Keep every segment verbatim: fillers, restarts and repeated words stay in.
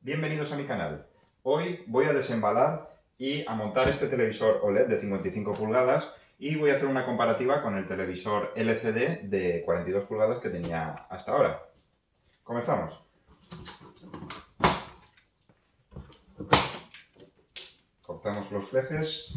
Bienvenidos a mi canal. Hoy voy a desembalar y a montar este televisor O L E D de cincuenta y cinco pulgadas y voy a hacer una comparativa con el televisor L C D de cuarenta y dos pulgadas que tenía hasta ahora. Comenzamos. Cortamos los flejes.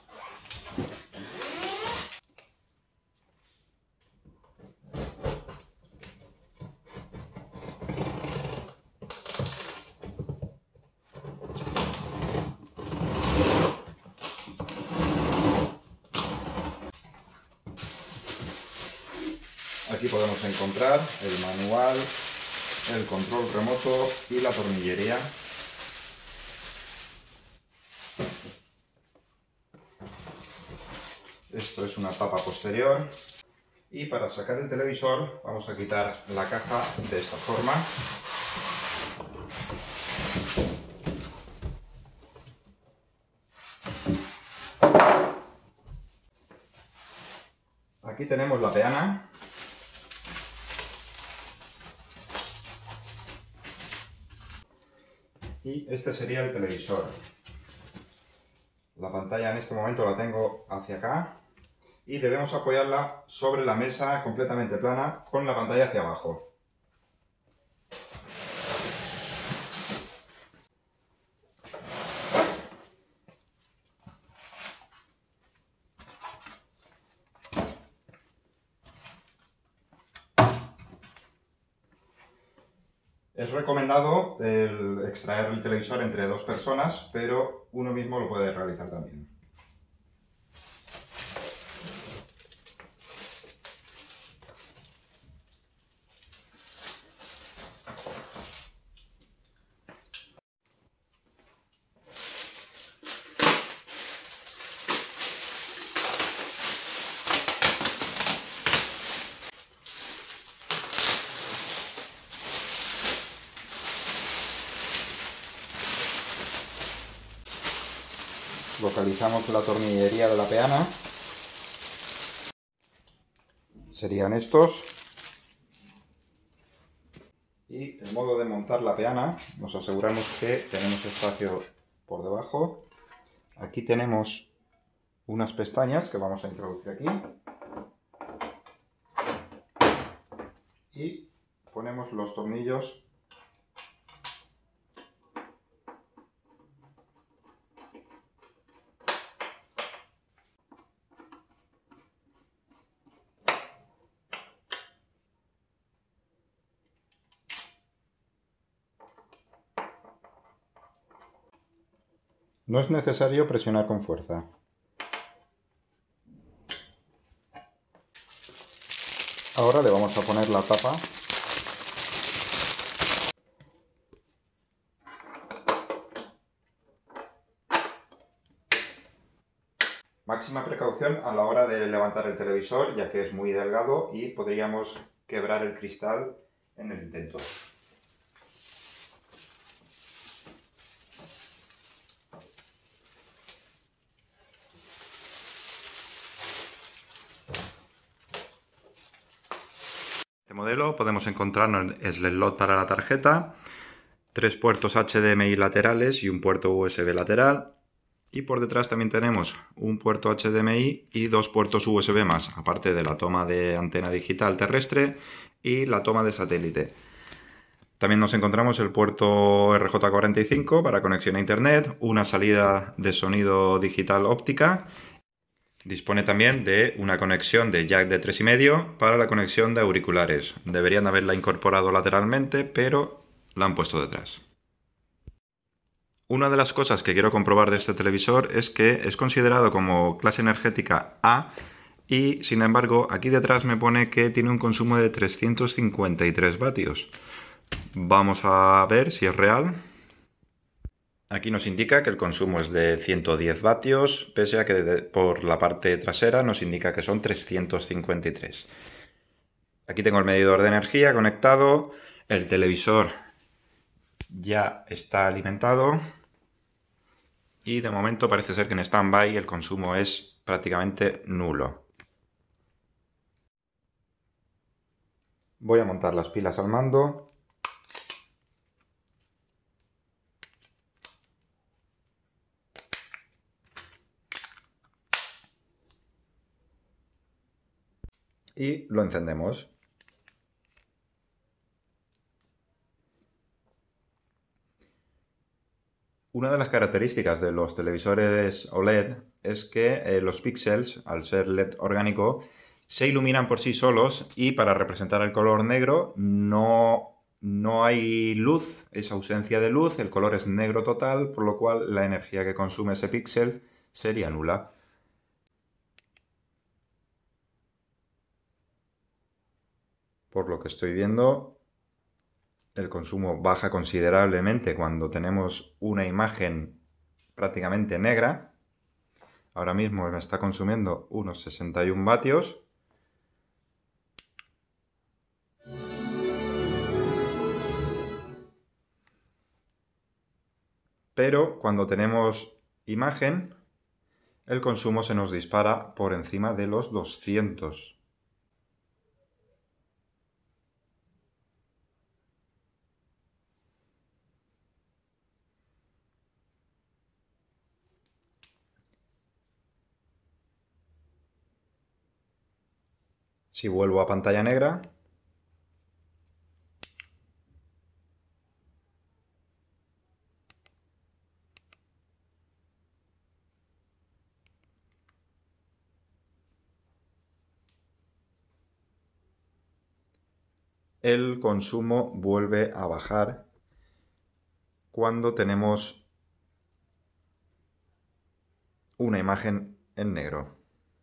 Aquí podemos encontrar el manual, el control remoto y la tornillería. Esto es una tapa posterior. Y para sacar el televisor vamos a quitar la caja de esta forma. Aquí tenemos la peana. Y este sería el televisor. La pantalla en este momento la tengo hacia acá y debemos apoyarla sobre la mesa completamente plana con la pantalla hacia abajo. Es recomendado el extraer el televisor entre dos personas, pero uno mismo lo puede realizar también. Localizamos la tornillería de la peana. Serían estos. Y el modo de montar la peana, nos aseguramos que tenemos espacio por debajo. Aquí tenemos unas pestañas que vamos a introducir aquí. Y ponemos los tornillos . No es necesario presionar con fuerza. Ahora le vamos a poner la tapa. Máxima precaución a la hora de levantar el televisor, ya que es muy delgado y podríamos quebrar el cristal en el intento. Este modelo podemos encontrarnos el slot para la tarjeta, tres puertos H D M I laterales y un puerto U S B lateral. Y por detrás también tenemos un puerto H D M I y dos puertos U S B más, aparte de la toma de antena digital terrestre y la toma de satélite. También nos encontramos el puerto R J cuarenta y cinco para conexión a internet, una salida de sonido digital óptica. Dispone también de una conexión de jack de tres y medio para la conexión de auriculares. Deberían haberla incorporado lateralmente, pero la han puesto detrás. Una de las cosas que quiero comprobar de este televisor es que es considerado como clase energética A y, sin embargo, aquí detrás me pone que tiene un consumo de trescientos cincuenta y tres vatios. Vamos a ver si es real. Aquí nos indica que el consumo es de ciento diez vatios, pese a que de, por la parte trasera nos indica que son trescientos cincuenta y tres. Aquí tengo el medidor de energía conectado, el televisor ya está alimentado y de momento parece ser que en stand-by el consumo es prácticamente nulo. Voy a montar las pilas al mando. y lo encendemos. Una de las características de los televisores O L E D es que eh, los píxeles, al ser L E D orgánico, se iluminan por sí solos y para representar el color negro no, no hay luz, es ausencia de luz, el color es negro total, por lo cual la energía que consume ese píxel sería nula. Por lo que estoy viendo, el consumo baja considerablemente cuando tenemos una imagen prácticamente negra. Ahora mismo me está consumiendo unos sesenta y un vatios. Pero cuando tenemos imagen, el consumo se nos dispara por encima de los doscientos. Si vuelvo a pantalla negra, el consumo vuelve a bajar cuando tenemos una imagen en negro.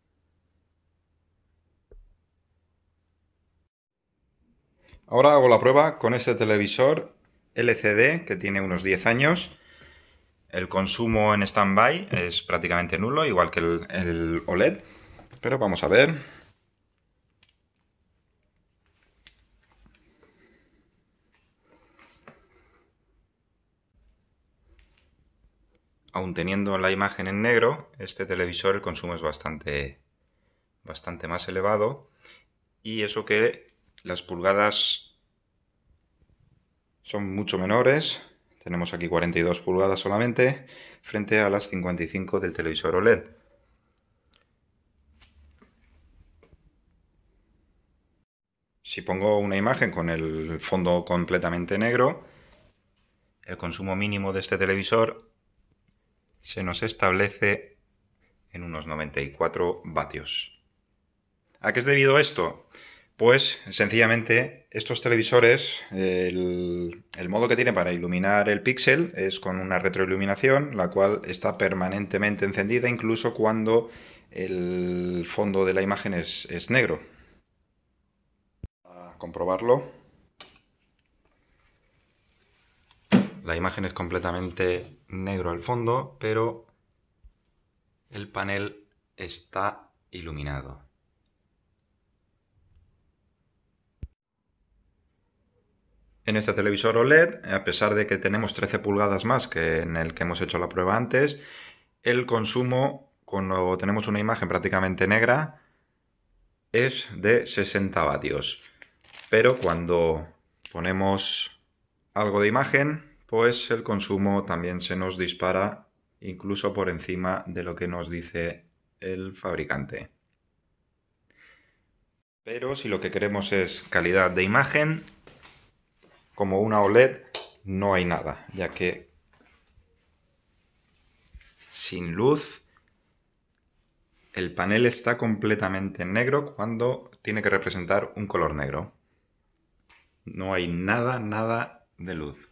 Ahora hago la prueba con este televisor L C D que tiene unos diez años. El consumo en stand-by es prácticamente nulo, igual que el, el O L E D. Pero vamos a ver. Aún teniendo la imagen en negro, este televisor el consumo es bastante, bastante más elevado. Y eso que las pulgadas son mucho menores. Tenemos aquí cuarenta y dos pulgadas solamente, frente a las cincuenta y cinco del televisor O L E D. Si pongo una imagen con el fondo completamente negro, el consumo mínimo de este televisor se nos establece en unos noventa y cuatro vatios. ¿A qué es debido esto? Pues sencillamente estos televisores, el, el modo que tiene para iluminar el píxel es con una retroiluminación, la cual está permanentemente encendida incluso cuando el fondo de la imagen es, es negro. Para comprobarlo, la imagen es completamente negro al fondo, pero el panel está iluminado. En este televisor O L E D, a pesar de que tenemos trece pulgadas más que en el que hemos hecho la prueba antes, el consumo, cuando tenemos una imagen prácticamente negra, es de sesenta vatios. Pero cuando ponemos algo de imagen, pues el consumo también se nos dispara incluso por encima de lo que nos dice el fabricante. Pero si lo que queremos es calidad de imagen, como una O L E D no hay nada, ya que sin luz el panel está completamente negro cuando tiene que representar un color negro. No hay nada, nada de luz.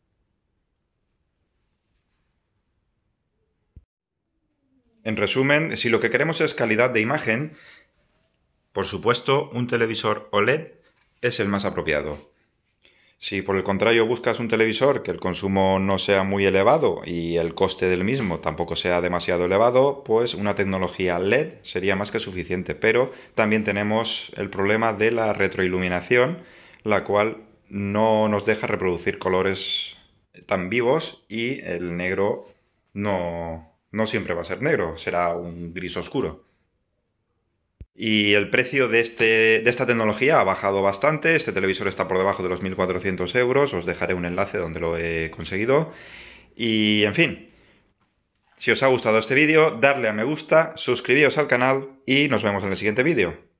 En resumen, si lo que queremos es calidad de imagen, por supuesto, un televisor O L E D es el más apropiado. Si por el contrario buscas un televisor que el consumo no sea muy elevado y el coste del mismo tampoco sea demasiado elevado, pues una tecnología L E D sería más que suficiente. Pero también tenemos el problema de la retroiluminación, la cual no nos deja reproducir colores tan vivos y el negro no, no siempre va a ser negro, será un gris oscuro. Y el precio de, este, de esta tecnología ha bajado bastante. Este televisor está por debajo de los mil cuatrocientos euros. Os dejaré un enlace donde lo he conseguido. Y, en fin, si os ha gustado este vídeo, darle a me gusta, suscribíos al canal y nos vemos en el siguiente vídeo.